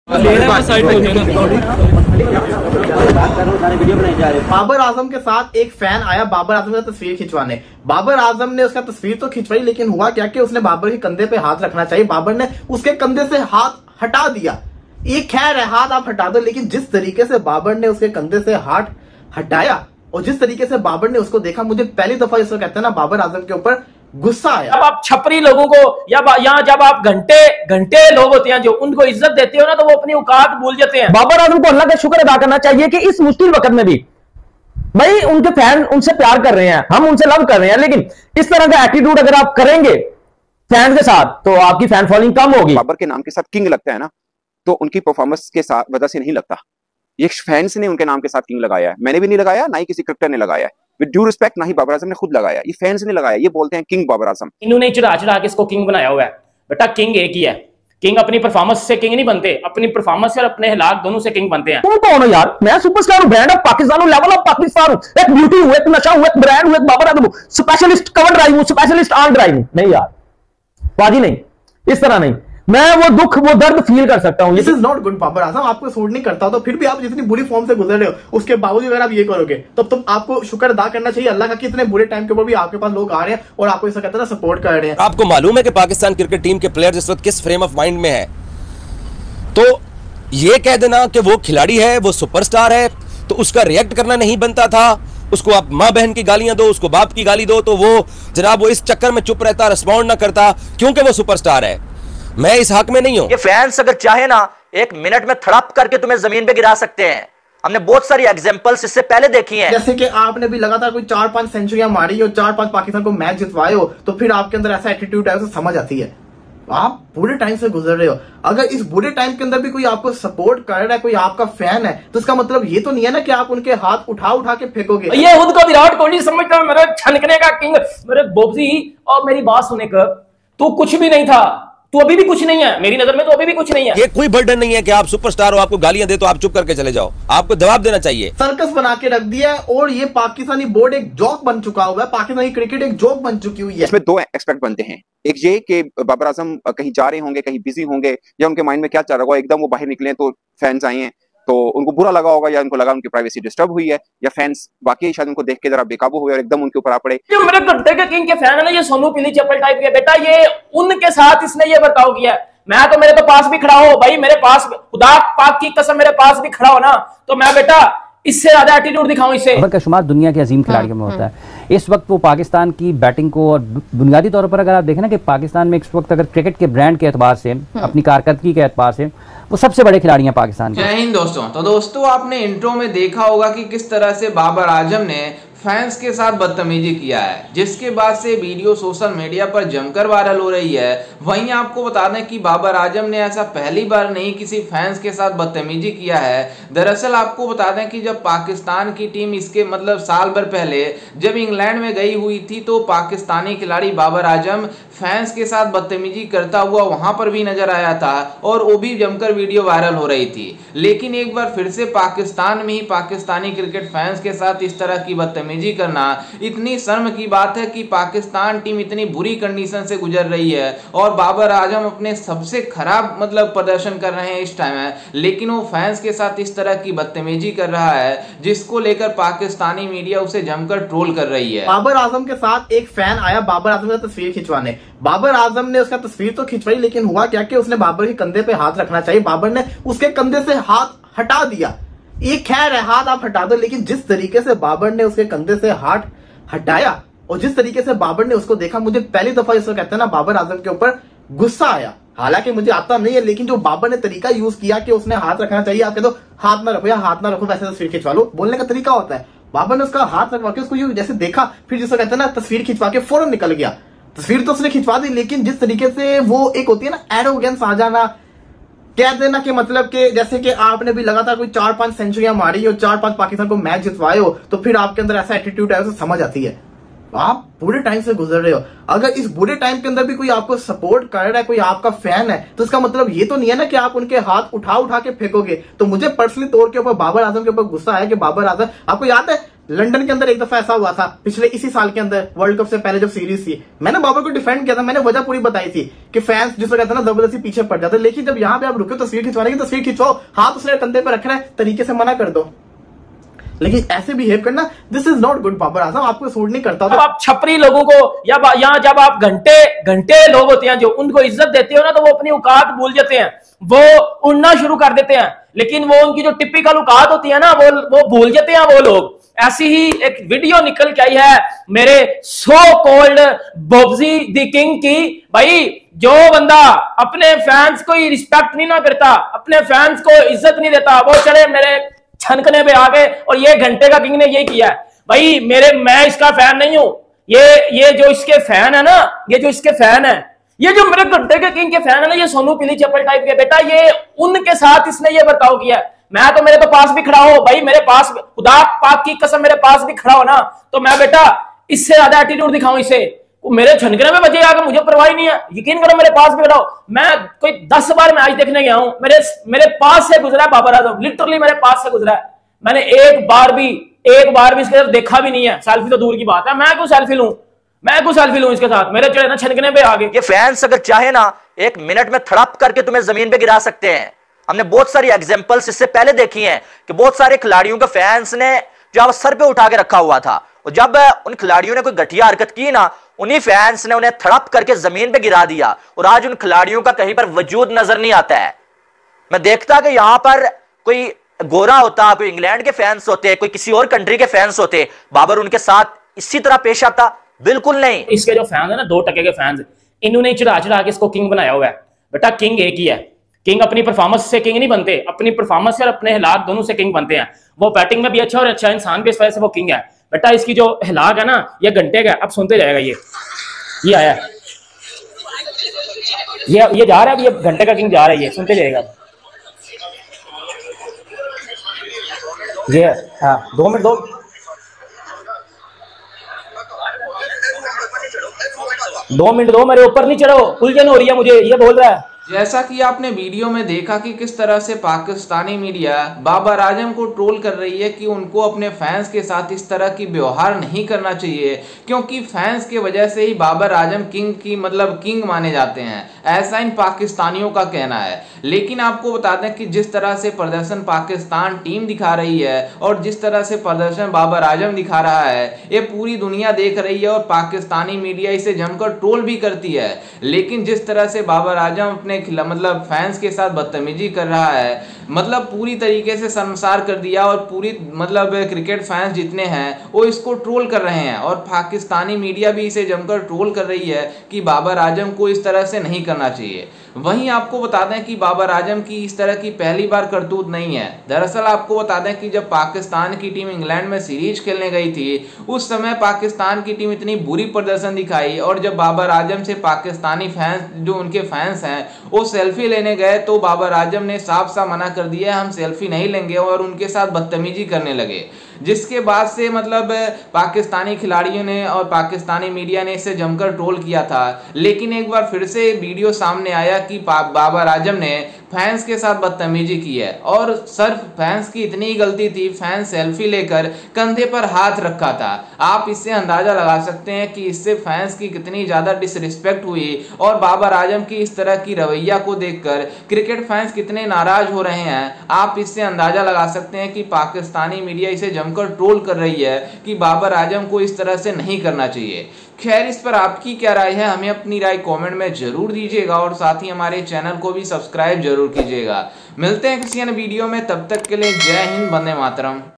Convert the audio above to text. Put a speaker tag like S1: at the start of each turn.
S1: बाबर आजम के साथ एक फैन आया बाबर आजम का तस्वीर खिंचवाने। बाबर आजम ने उसका तस्वीर तो खिंचवाई, लेकिन हुआ क्या कि उसने बाबर के कंधे पे हाथ रखना चाहिए, बाबर ने उसके कंधे से हाथ हटा दिया। ये खैर है, हाथ आप हटा दो, लेकिन जिस तरीके से बाबर ने उसके कंधे से हाथ हटाया और जिस तरीके से बाबर ने उसको देखा, मुझे पहली दफा इसको कहते हैं ना बाबर आजम के ऊपर गुस्सा आया।
S2: जब आप छपरी लोगों को या यहाँ जब आप घंटे लोग होते हैं जो उनको इज्जत देते हो ना, तो वो अपनी औकात भूल जाते हैं।
S3: बाबर आजम को अल्लाह का शुक्र अदा करना चाहिए कि इस मुश्किल वक्त में भी भाई उनके फैन उनसे प्यार कर रहे हैं, हम उनसे लव कर रहे हैं, लेकिन इस तरह का एटीट्यूड अगर आप करेंगे फैन के साथ तो आपकी फैन फॉलोइंग कम होगी।
S4: बाबर के नाम के साथ किंग लगता है ना, तो उनकी परफॉर्मेंस के साथ वजह से नहीं लगता। ये फैंस ने उनके नाम के साथ किंग लगाया है, मैंने भी नहीं लगाया, ना ही किसी क्रिकेटर ने लगाया है। विद ड्यू रिस्पेक्ट, ना ही बाबर आजम ने खुद लगाया, ये फैंस ने लगाया। ये बोलते हैं किंग बाबर आजम।
S2: इन्होंने चढ़ा के इसको किंग बनाया हुआ है। बेटा किंग एक ही है, किंग अपनी परफॉर्मेंस से किंग नहीं बनते, अपनी परफॉर्मेंस और अपने हालात दोनों से किंग बनते हैं।
S3: तुम कौन हो यार? मैं सुपरस्टार हूं, ब्रांड ऑफ पाकिस्तान हूं, लेवल ऑफ पाकिस्तान हूं, एक ब्यूटी हूं, एक नशा हूं, एक ब्रांड हूं, एक बाबर आजम हूं, स्पेशलिस्ट कवर ड्राइव हूं, स्पेशलिस्ट ऑन ड्राइव हूं। नहीं यार बाजी नहीं, इस तरह नहीं। मैं वो दुख वो दर्द फील कर सकता हूं।
S1: This is not good Babar Azam, आपको सूट नहीं करता, तो फिर भी आप जितनी बुरी फॉर्म से गुजर रहे हो उसके बावजूद अगर आप ये करोगे तो आपको शुक्र अदा करना चाहिए अल्लाह का कि इतने बुरे टाइम के ऊपर भी आपके पास लोग आ रहे हैं और आपको इसे कहते हैं ना सपोर्ट कर रहे हैं।
S5: आपको मालूम है कि पाकिस्तान क्रिकेट टीम के प्लेयर्स इस वक्त किस फ्रेम ऑफ माइंड में है? तो ये कह देना कि वो खिलाड़ी है, वो सुपरस्टार है, तो उसका रिएक्ट करना नहीं बनता था। उसको आप माँ बहन की गालियां दो, उसको बाप की गाली दो, तो वो जनाब वो इस चक्कर में चुप रहता, रिस्पॉन्ड ना करता क्योंकि वो सुपरस्टार है। मैं इस हक में नहीं हूं।
S6: ये फैंस अगर चाहे ना एक मिनट में थड़प करके तुम्हें जमीन पे गिरा सकते हैं। हमने बहुत सारी एग्जांपल्स इससे पहले देखी हैं।
S1: जैसे कि आपने भी लगातार कोई 4-5 सेंचुरियां मारी हो, 4-5 पाकिस्तान को मैच जितवाए हो, तो फिर आपके अंदर ऐसा एटीट्यूड है, उसे समझ आती है। आप बुरे टाइम से गुजर रहे हो, अगर इस बुरे टाइम के अंदर भी कोई आपको सपोर्ट कर रहा है, कोई आपका फैन है, तो इसका मतलब ये तो नहीं है ना कि आप उनके हाथ उठा के फेंकोगे।
S2: ये खुद को विराट कोहली समझता है, मेरे छनकने का किंग, मेरे बोबजी, और मेरी बात सुने कर, तू कुछ भी नहीं था, तू अभी भी कुछ नहीं है, मेरी नजर में तो अभी भी कुछ नहीं है।
S5: ये कोई बर्डन नहीं है कि आप सुपरस्टार हो, आपको गालियां दे तो आप चुप करके चले जाओ। आपको जवाब देना चाहिए।
S1: सर्कस बना के रख दिया है और ये पाकिस्तानी बोर्ड एक जोक बन चुका हुआ है, पाकिस्तानी क्रिकेट एक जोक बन चुकी हुई है।
S4: इसमें दो एस्पेक्ट बनते हैं, एक ये कि बाबर आजम कहीं जा रहे होंगे, कहीं बिजी होंगे, या उनके माइंड में क्या चल रहा होगा, एकदम वो बाहर निकले तो फैंस आए हैं तो उनको बुरा लगा होगा, या उनको लगा उनकी प्राइवेसी डिस्टर्ब हुई है, या फैंस वाकई शायद उनको देख के जरा बेकाबू हुए और एकदम उनके ऊपर आ पड़े।
S2: जो मेरे घंटे के किंग के फैन है ना, ये सोनू पीली चप्पल टाइप के, बेटा ये उनके साथ इसने ये बर्ताव किया है। मैं तो मेरे तो पास भी खड़ा हो भाई, मेरे पास खुदा पाक की कसम मेरे पास भी खड़ा हो ना, तो मैं बेटा इससे ज्यादा एटीट्यूड दिखाऊं इससे।
S7: बाबर का शुमार दुनिया के अजीम खिलाड़ियों में होता है। इस वक्त वो पाकिस्तान की बैटिंग को, और बुनियादी तौर पर अगर आप देखें ना कि पाकिस्तान में इस वक्त अगर क्रिकेट के ब्रांड के एतबार से, अपनी कारकर्दगी के एतबार से वो सबसे बड़े खिलाड़ी हैं पाकिस्तान के।
S8: जय हिंद दोस्तों। तो दोस्तों आपने इंट्रो में देखा होगा कि किस तरह से बाबर आजम ने फैंस के साथ बदतमीजी किया है, जिसके बाद से वीडियो सोशल मीडिया पर जमकर वायरल हो रही है। वहीं आपको बता दें कि बाबर आजम ने ऐसा पहली बार नहीं किसी फैंस के साथ बदतमीजी किया है। दरअसल आपको बता दें कि जब पाकिस्तान की टीम इसके मतलब साल भर पहले जब इंग्लैंड में गई हुई थी, तो पाकिस्तानी खिलाड़ी बाबर आजम फैंस के साथ बदतमीजी करता हुआ वहां पर भी नजर आया था और वो भी जमकर वीडियो वायरल हो रही थी। लेकिन एक बार फिर से पाकिस्तान में ही पाकिस्तानी क्रिकेट फैंस के साथ इस तरह की बदतमीजी करना इतनी शर्म की बात है कि पाकिस्तान टीम इतनी बुरी कंडीशन से गुजर रही है और बाबर आजम अपने सबसे खराब मतलब प्रदर्शन कर रहे हैं इस टाइम है, लेकिन वो फैंस के साथ इस तरह की बदतमीजी कर रहा है, जिसको लेकर पाकिस्तानी मीडिया उसे जमकर ट्रोल कर रही है।
S1: बाबर आजम के साथ एक फैन आया बाबर आजम का तस्वीर खिंचवाने। बाबर आजम ने उसका तस्वीर तो खिंचवाई, लेकिन हुआ क्या कि उसने बाबर के कंधे पे हाथ रखना चाहिए, बाबर ने उसके कंधे से हाथ हटा दिया। ये खैर है, हाथ आप हटा दो, लेकिन जिस तरीके से बाबर ने उसके कंधे से हाथ हटाया और जिस तरीके से बाबर ने उसको देखा, मुझे पहली दफा इसको कहते हैं ना बाबर आजम के ऊपर गुस्सा आया। हालांकि मुझे आता नहीं है, लेकिन जो बाबर ने तरीका यूज किया कि उसने हाथ रखना चाहिए, आप कह दो हाथ ना रखो या हाथ ना रखो, वैसे तस्वीर खिंचवा लो, बोलने का तरीका होता है। बाबर ने उसका हाथ रखवा के उसको जैसे देखा, फिर जिसको कहते हैं ना तस्वीर खिंचवा के फौरन निकल गया। तस्वीर तो उसने खिंचवा दी, लेकिन जिस तरीके से वो एक होती है ना एरोगेंस आ जाना, कह देना कि मतलब कि जैसे कि आपने भी लगातार कोई 4-5 सेंचुरियां मारी हो, 4-5 पाकिस्तान को मैच जितवाए हो, तो फिर आपके अंदर ऐसा एटीट्यूड है, उसे समझ आती है। आप बुरे टाइम से गुजर रहे हो, अगर इस बुरे टाइम के अंदर भी कोई आपको सपोर्ट कर रहा है, कोई आपका फैन है, तो इसका मतलब ये तो नहीं है ना कि आप उनके हाथ उठा के फेंकोगे। तो मुझे पर्सनली तौर के ऊपर बाबर आजम के ऊपर गुस्सा है कि बाबर आजम, आपको याद है लंदन के अंदर एक दफा ऐसा हुआ था पिछले इसी साल के अंदर, वर्ल्ड कप से पहले जब सीरीज थी, मैंने बाबर को डिफेंड किया था, मैंने वजह पूरी बताई थी कि फैंस जिसको कहते हैं ना जबरदस्ती पीछे पड़ जाते, लेकिन जब यहाँ पे आप रुके तस्वीर खिंचवाने की, तस्वीर खिंचवाओ, हाथ उसने कंधे पे रखना है, तरीके से मना कर दो, लेकिन ऐसे बिहेव करना, this is not good Babar Azam, आपको सूट नहीं करता।
S2: तो आप छपरी लोगों को या यहाँ जब आप घंटे लोग होते हैं जो उनको इज्जत देते हो ना, तो वो अपनी औकात भूल जाते हैं, वो उड़ना शुरू कर देते हैं, लेकिन वो उनकी जो टिपिकल औकात होती है ना वो भूल जाते हैं वो लोग। ऐसी ही एक वीडियो निकल के आई है मेरे so called Bobji the king की। भाई जो बंदा अपने फैंस को ही रिस्पेक्ट नहीं ना करता, अपने फैंस को इज्जत नहीं देता, वो चले मेरे छनकने पे आ गए और ये घंटे का किंग ने ये किया है। भाई मैं इसका फैन नहीं हूं, ये जो इसके फैन है ना, ये जो इसके फैन है, ये जो मेरे घंटे के किंग के फैन है ना, ये सोनू पीली चप्पल टाइप के, बेटा ये उनके साथ इसने ये बर्ताव किया है। मैं तो मेरे तो पास भी खड़ा हो भाई, मेरे पास खुदा पाक की कसम मेरे पास भी खड़ा हो ना, तो मैं बेटा इससे ज्यादा एटीट्यूड दिखाऊं इसे, मेरे छनकने में बजे आगे मुझे परवाही नहीं है, यकीन करो मेरे पास भी खड़ा हो। मैं कोई 10 बार मैच देखने गया हूं, मेरे पास से गुजरा है बाबर आजम, लिटरली मेरे पास से गुजरा है, मैंने एक बार भी इसके साथ देखा भी नहीं है, सेल्फी तो दूर की बात है, मैं क्यों सेल्फी लूं इसके साथ, मेरे चले ना छनकने पे आगे।
S6: ये फैंस अगर चाहे ना 1 मिनट में थड़प करके तुम्हें जमीन पे गिरा सकते हैं। हमने बहुत सारी एग्जांपल्स इससे पहले देखी हैं कि बहुत सारे खिलाड़ियों के फैंस ने जो सर पे उठा के रखा हुआ था, और जब उन खिलाड़ियों ने कोई घटिया हरकत की ना, उन्हीं फैंस ने उन्हें थड़प करके जमीन पे गिरा दिया, और आज उन खिलाड़ियों का कहीं पर वजूद नजर नहीं आता है। मैं देखता कि यहां पर कोई गोरा होता, कोई इंग्लैंड के फैंस होते, कोई किसी और कंट्री के फैंस होते, बाबर उनके साथ इसी तरह पेश आता, बिल्कुल नहीं।
S2: इसके जो फैंस है ना 2% के फैंस, इन्होंने चढ़ा के इसको किंग बनाया हुआ है। बेटा किंग एक ही है, किंग अपनी परफॉर्मेंस से किंग नहीं बनते, अपनी परफॉर्मेंस से और अपने हालात दोनों से किंग बनते हैं। वो बैटिंग में भी अच्छा और अच्छा इंसान भी, इस वजह से वो किंग है। बेटा इसकी जो हिलाक है ना, ये घंटे का, अब सुनते जाएगा, ये आया, ये जा रहा है, अब ये घंटे का किंग जा रहा है, ये सुनते जाएगा। ये हाँ 2 मिनट 2 मिनट दो, मेरे ऊपर नहीं चढ़ो, उलझन हो रही है मुझे, ये बोल रहा है।
S8: जैसा कि आपने वीडियो में देखा कि किस तरह से पाकिस्तानी मीडिया बाबर आजम को ट्रोल कर रही है कि उनको अपने फैंस के साथ इस तरह की व्यवहार नहीं करना चाहिए, क्योंकि फैंस के वजह से ही बाबर आजम किंग माने जाते हैं, ऐसा इन पाकिस्तानियों का कहना है। लेकिन आपको बता दें कि जिस तरह से प्रदर्शन पाकिस्तान टीम दिखा रही है और जिस तरह से प्रदर्शन बाबर आजम दिखा रहा है, ये पूरी दुनिया देख रही है और पाकिस्तानी मीडिया इसे जमकर ट्रोल भी करती है। लेकिन जिस तरह से बाबर आजम अपने फैंस के साथ बदतमीजी कर रहा है, पूरी तरीके से शर्मसार कर दिया, और पूरी क्रिकेट फैंस जितने हैं वो इसको ट्रोल कर रहे हैं, और पाकिस्तानी मीडिया भी इसे जमकर ट्रोल कर रही है कि बाबर आजम को इस तरह से नहीं करना चाहिए। वहीं आपको बता दें कि बाबर आजम की इस तरह की पहली बार करतूत नहीं है। दरअसल आपको बता दें कि जब पाकिस्तान की टीम इंग्लैंड में सीरीज खेलने गई थी, उस समय पाकिस्तान की टीम इतनी बुरी प्रदर्शन दिखाई, और जब बाबर आजम से पाकिस्तानी फैंस जो उनके फैंस हैं वो सेल्फी लेने गए, तो बाबर आजम ने साफ साफ मना कर दिया हम सेल्फी नहीं लेंगे, और उनके साथ बदतमीजी करने लगे। जिसके बाद से पाकिस्तानी खिलाड़ियों ने और पाकिस्तानी मीडिया ने इसे जमकर ट्रोल किया था। लेकिन एक बार फिर से वीडियो सामने आया कि बाबर आजम ने फैंस के साथ बदतमीजी की है, और सिर्फ फैंस की इतनी गलती थी, फैंस सेल्फी लेकर कंधे पर हाथ रखा था। आप इससे अंदाजा लगा सकते हैं कि इससे फैंस की कितनी ज्यादा डिसरिस्पेक्ट हुई, और बाबर आजम की इस तरह की रवैया को देखकर क्रिकेट फैंस कितने नाराज हो रहे हैं। आप इससे अंदाजा लगा सकते हैं कि पाकिस्तानी मीडिया इसे जमकर ट्रोल कर रही है कि बाबर आजम को इस तरह से नहीं करना चाहिए। खैर, इस पर आपकी क्या राय है, हमें अपनी राय कमेंट में जरूर दीजिएगा, और साथ ही हमारे चैनल को भी सब्सक्राइब जरूर कीजिएगा। मिलते हैं किसी अन्य वीडियो में, तब तक के लिए जय हिंद, वंदे मातरम।